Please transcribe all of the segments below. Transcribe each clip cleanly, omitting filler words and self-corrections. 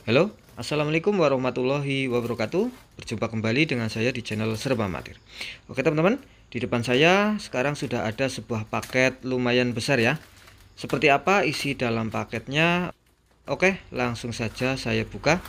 Halo, assalamualaikum warahmatullahi wabarakatuh. Berjumpa kembali dengan saya di channel Serba Amatir. Oke teman-teman, di depan saya sekarang sudah ada sebuah paket lumayan besar ya. Seperti apa isi dalam paketnya? Oke, langsung saja saya buka.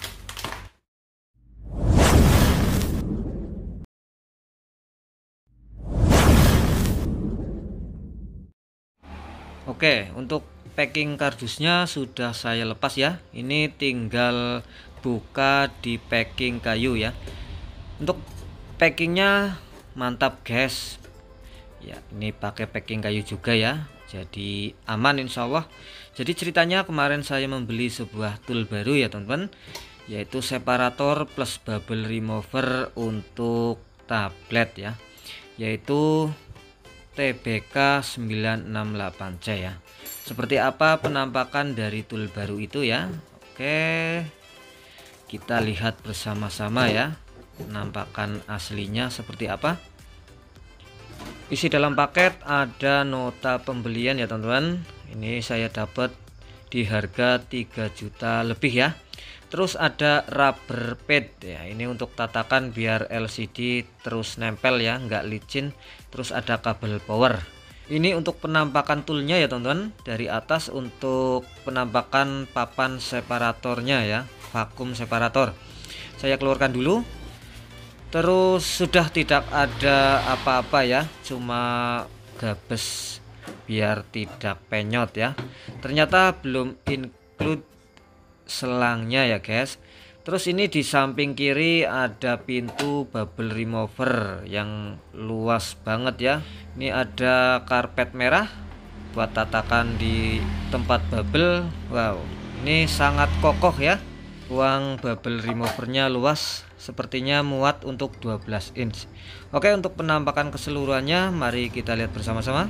Oke, untuk packing kardusnya sudah saya lepas ya. Ini tinggal buka di packing kayu ya. Untuk packingnya mantap guys. Ya, ini pakai packing kayu juga ya. Jadi aman insya Allah. Jadi ceritanya kemarin saya membeli sebuah tool baru ya teman-teman, yaitu separator plus bubble remover untuk tablet ya, yaitu TBK 968C ya. Seperti apa penampakan dari tool baru itu ya? Oke, kita lihat bersama-sama ya penampakan aslinya seperti apa. Isi dalam paket ada nota pembelian ya teman-teman. Ini saya dapat di harga 3 juta lebih ya. Terus ada rubber pad ya, ini untuk tatakan biar LCD terus nempel ya, nggak licin. Terus ada kabel power. Ini untuk penampakan toolnya ya teman-teman. Dari atas untuk penampakan papan separatornya ya, vakum separator. Saya keluarkan dulu. Terus sudah tidak ada apa-apa ya, cuma gabes biar tidak penyot ya. Ternyata belum include selangnya ya guys. Terus ini di samping kiri ada pintu bubble remover yang luas banget ya. Ini ada karpet merah buat tatakan di tempat bubble. Wow, ini sangat kokoh ya. Ruang bubble removernya luas, sepertinya muat untuk 12 inch. Oke, untuk penampakan keseluruhannya mari kita lihat bersama-sama.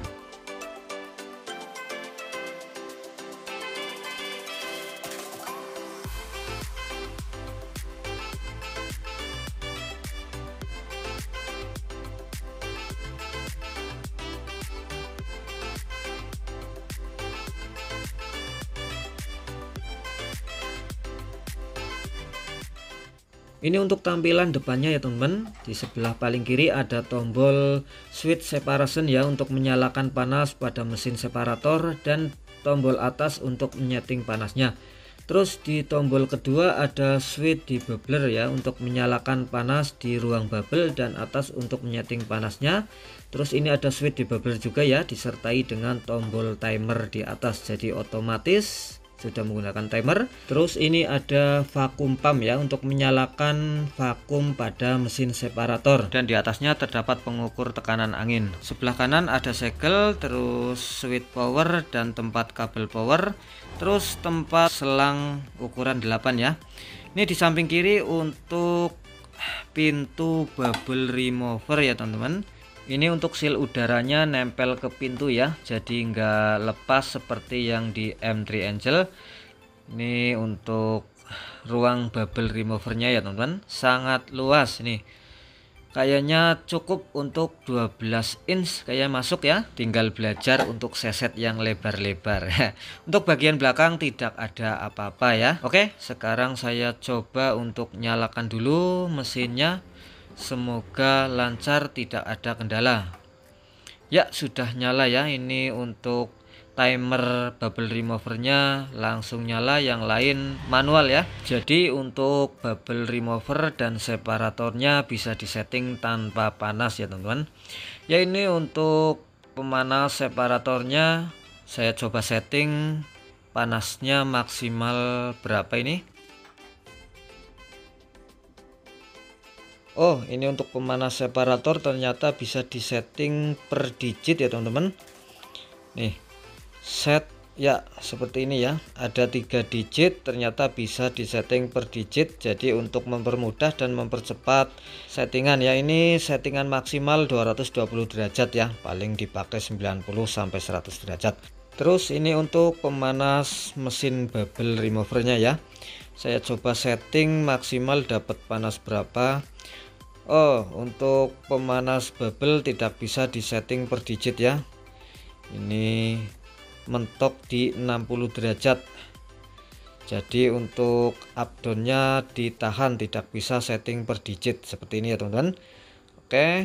Ini untuk tampilan depannya ya teman-teman. Di sebelah paling kiri ada tombol switch separation ya, untuk menyalakan panas pada mesin separator, dan tombol atas untuk menyeting panasnya. Terus di tombol kedua ada switch di bubbler ya, untuk menyalakan panas di ruang bubble, dan atas untuk menyeting panasnya. Terus ini ada switch di bubbler juga ya, disertai dengan tombol timer di atas, jadi otomatis sudah menggunakan timer. Terus ini ada vakum pump ya, untuk menyalakan vakum pada mesin separator, dan di atasnya terdapat pengukur tekanan angin. Sebelah kanan ada segel, terus switch power dan tempat kabel power, terus tempat selang ukuran 8 ya. Ini di samping kiri untuk pintu bubble remover ya teman-teman. Ini untuk seal udaranya nempel ke pintu ya, jadi nggak lepas seperti yang di M3 Angel. Ini untuk ruang bubble removernya ya teman-teman, sangat luas nih. Kayaknya cukup untuk 12 inch kayak masuk ya, tinggal belajar untuk seset yang lebar-lebar. Untuk bagian belakang tidak ada apa-apa ya. Oke, sekarang saya coba untuk nyalakan dulu mesinnya. Semoga lancar, tidak ada kendala. Ya, sudah nyala ya. Ini untuk timer bubble removernya langsung nyala, yang lain manual ya. Jadi untuk bubble remover dan separatornya bisa disetting tanpa panas ya teman-teman. Ya, ini untuk pemanas separatornya saya coba setting panasnya maksimal berapa ini. Oh, ini untuk pemanas separator ternyata bisa disetting per digit ya teman-teman. Nih, set ya seperti ini ya, ada 3 digit, ternyata bisa disetting per digit. Jadi untuk mempermudah dan mempercepat settingan ya, ini settingan maksimal 220 derajat ya, paling dipakai 90 sampai 100 derajat. Terus ini untuk pemanas mesin bubble removernya ya, saya coba setting maksimal dapat panas berapa. Oh, untuk pemanas bubble tidak bisa disetting per digit ya, ini mentok di 60 derajat. Jadi untuk up downnya ditahan, tidak bisa setting per digit seperti ini ya teman-teman. Oke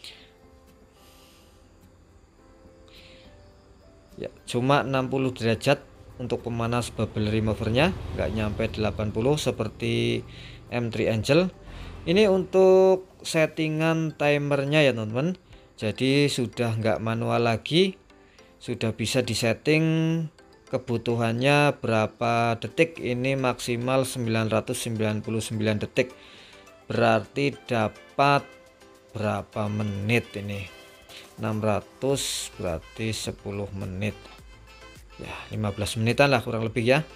ya, cuma 60 derajat untuk pemanas bubble removernya, nggak nyampe 80 seperti M3 Angel. Ini untuk settingan timernya ya teman-teman, jadi sudah nggak manual lagi, sudah bisa disetting kebutuhannya berapa detik. Ini maksimal 999 detik, berarti dapat berapa menit ini, 600 berarti 10 menit ya, 15 menitan lah kurang lebih ya.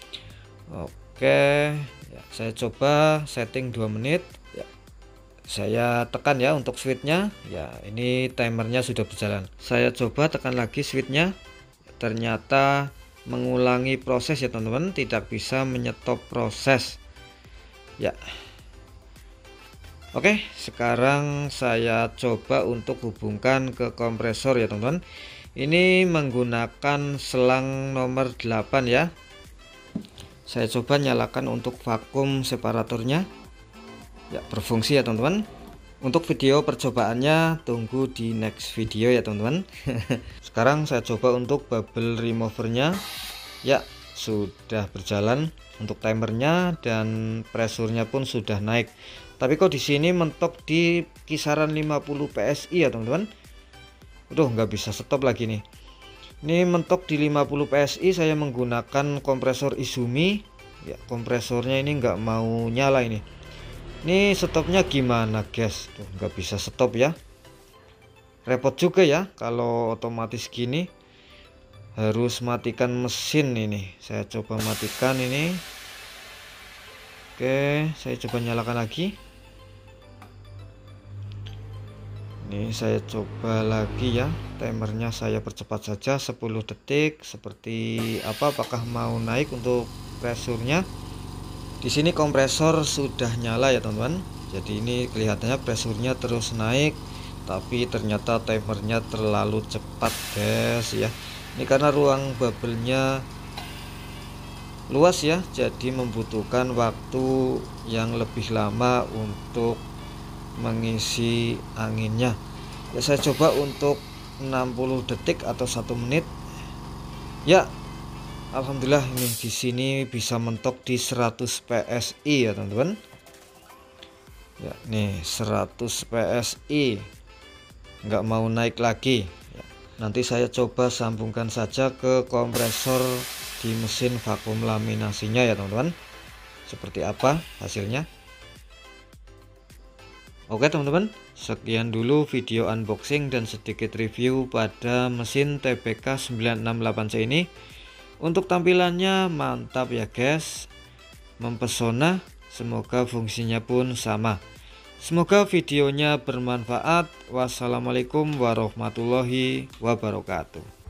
Oke ya, saya coba setting 2 menit ya. Saya tekan ya untuk switchnya ya, ini timernya sudah berjalan. Saya coba tekan lagi switchnya, ternyata mengulangi proses ya teman-teman, tidak bisa menyetop proses ya. Oke, sekarang saya coba untuk hubungkan ke kompresor ya teman-teman. Ini menggunakan selang nomor 8 ya. Saya coba nyalakan untuk vakum separatornya ya, berfungsi ya teman-teman. Untuk video percobaannya tunggu di next video ya teman-teman. Sekarang saya coba untuk bubble removernya ya, sudah berjalan untuk timernya dan presurnya pun sudah naik. Tapi kok di sini mentok di kisaran 50 PSI ya teman-teman. Udah nggak bisa stop lagi nih. Ini mentok di 50 PSI, saya menggunakan kompresor Izumi ya, kompresornya ini nggak mau nyala ini. Ini stopnya gimana guys? Tuh nggak bisa stop ya. Repot juga ya kalau otomatis gini. Harus matikan mesin ini. Saya coba matikan ini. Oke, saya coba nyalakan lagi. Ini saya coba lagi ya. Timernya saya percepat saja 10 detik. Seperti apa? Apakah mau naik untuk presurnya? Di sini kompresor sudah nyala ya teman-teman. Jadi ini kelihatannya presurnya terus naik, tapi ternyata timernya terlalu cepat guys ya. Ini karena ruang bubble-nya luas ya, jadi membutuhkan waktu yang lebih lama untuk mengisi anginnya. Ya saya coba untuk 60 detik atau 1 menit. Ya, alhamdulillah ini di sini bisa mentok di 100 PSI ya teman-teman. Ya, nih 100 PSI. Nggak mau naik lagi. Ya, nanti saya coba sambungkan saja ke kompresor di mesin vakum laminasinya ya teman-teman. Seperti apa hasilnya? Oke teman-teman, sekian dulu video unboxing dan sedikit review pada mesin TBK 968C ini. Untuk tampilannya mantap ya guys, mempesona, semoga fungsinya pun sama. Semoga videonya bermanfaat. Wassalamualaikum warahmatullahi wabarakatuh.